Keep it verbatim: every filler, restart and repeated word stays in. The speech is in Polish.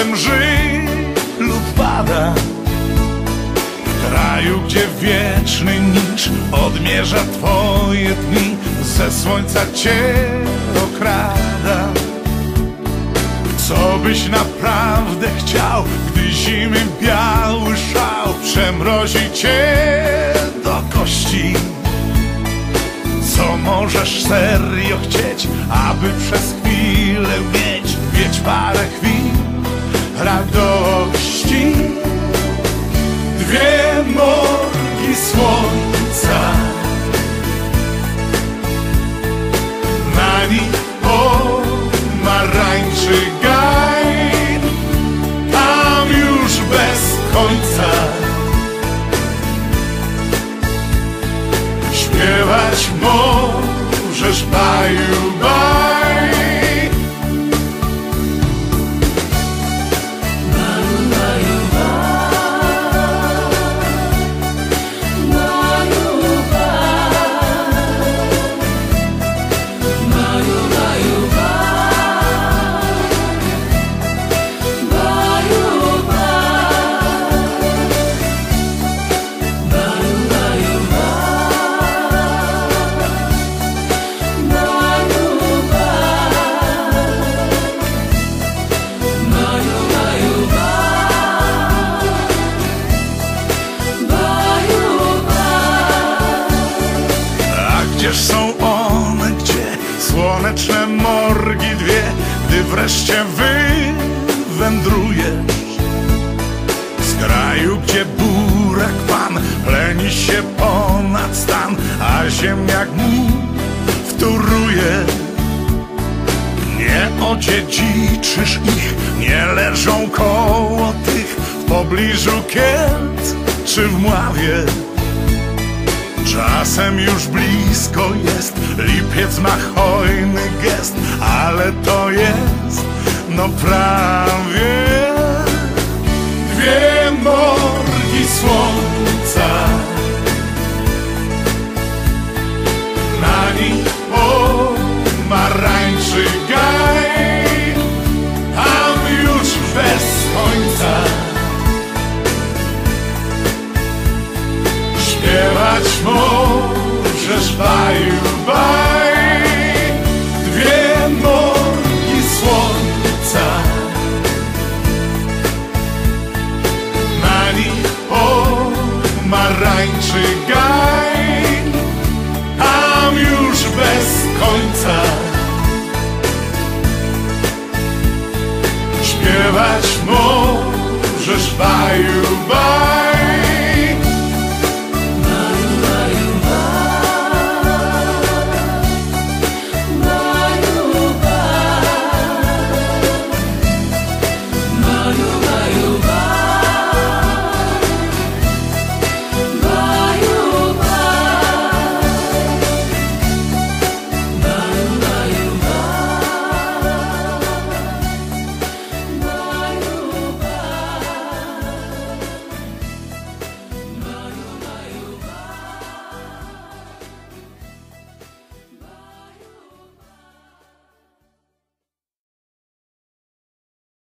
czasem żyj lub pada. W kraju, gdzie wieczny nicz odmierza twoje dni, ze słońca cię okrada. Co byś naprawdę chciał, gdy zimy biały szał przemrozi cię do kości? Co możesz serio chcieć, aby przez chwilę mieć, mieć parę chwil radości? Dwie morgi słońca, na nich pomarańczy gaj, tam już bez końca śpiewać możesz baju, baj. Gdzież są one, gdzie słoneczne morgi dwie, gdy wreszcie wywędrujesz z kraju, gdzie burak pan pleni się ponad stan, a ziemniak mu wtóruje. Nie odziedziczysz ich, nie leżą koło tych w pobliżu Kielc czy w Mławie. Czasem już blisko jest, lipiec ma hojny gest, ale to jest no prawie. Dwie morgi słońca, na nich pomarańczy gaj, tam już bez końca śpiewać możesz baju, baj. Dwie morgi słońca, na nich pomarańczy gaj, tam już bez końca śpiewać możesz baju, baj.